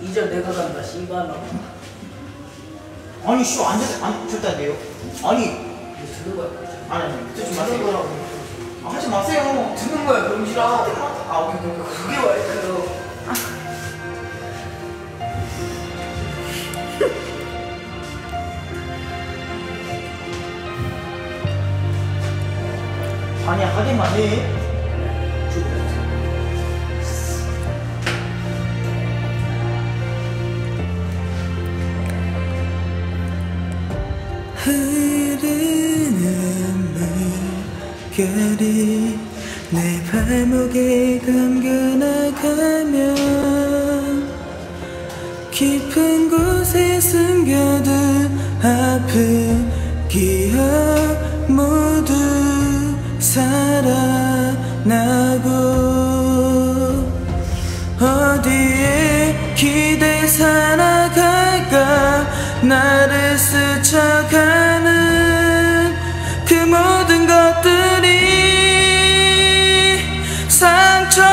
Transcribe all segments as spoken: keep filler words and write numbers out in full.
이제 내가 간다 씨발아. 아니 씨 안 돼. 안 절대 안 돼요. 아니 듣는 거야. 아니 아니 듣지 듣는 마세요. 거라고. 아, 하지 마세요. 듣는 거야 병신아. 아 오케이 오케이 오케이. 그게 와이크요. 아니 하기만 해. 흐르는 물결이 내 발목에 감겨나가면 깊은 곳에 숨겨둔 아픈 기억 모두 살아나고 어디에 기대 살아갈까 나를 스쳐가는 그 모든 것들이 상처인데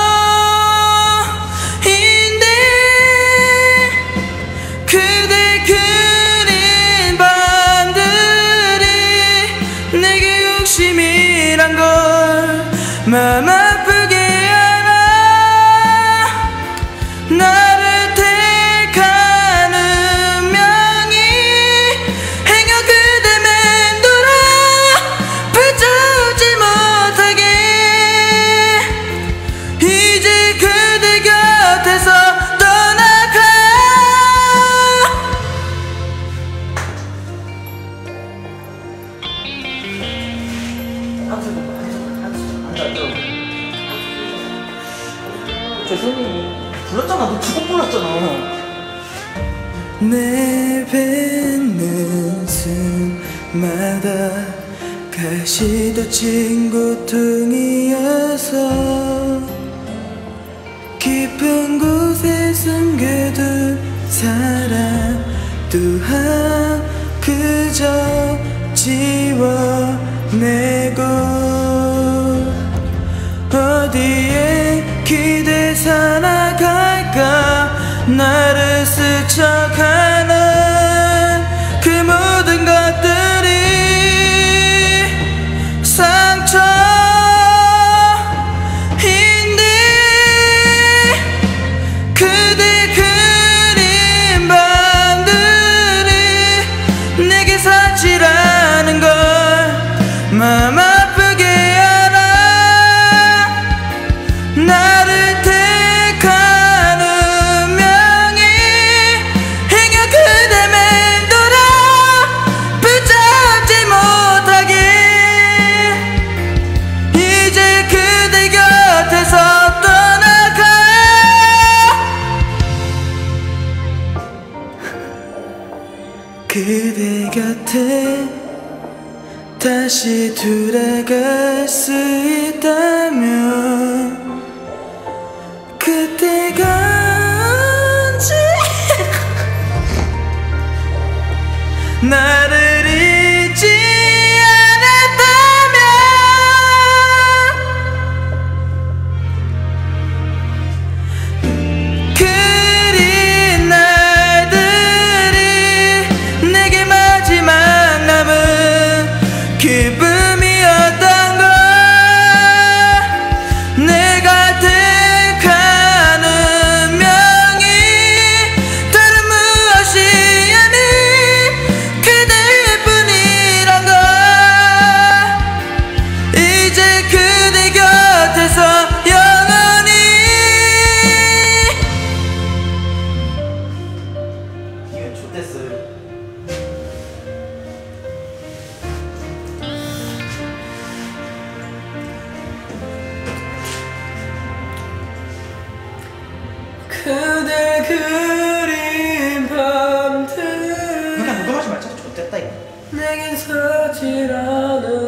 그대 그린 밤들이 내게 욕심이란 걸 맘 아프게 알아. 나를 택한 운명이 행여 그대 맴돌아 붙잡지 못하게 이제 그대 곁에서 떠나가. 한숨 한숨 한숨 안돼 안돼. 저 선생님 불렀잖아. 너 두 번 불렀잖아. 내뱉는 숨마다 가시돋친 고통이어서 깊은 곳에 숨겨둔 사랑 또한 그저 지워내고 어디에 기대 살아갈까 나를 스쳐가는 그 모든 것들이 상처인데 그대 그린 밤들이 내게 사치라는 걸 맘 아프게 알아. 나를 택한 운명이 행여 그대 맴돌아 붙잡지 못하게 이제 그대 곁에서 떠나가. 그대 곁에 다시 돌아갈 수 있다면 그때가 언제 나를 잊지 않았다면 그린 날들이 내게 마지막 남은 기쁨이었던 걸 내가 택한 운명이 다른 무엇이 아닌 그대뿐이란 걸 이제 그대 곁에서 영원히. 이건 좋댔어요. 그대 그린 밤들 그냥 녹음하지 말자. 좋댔다 이거. 내겐 서질 않은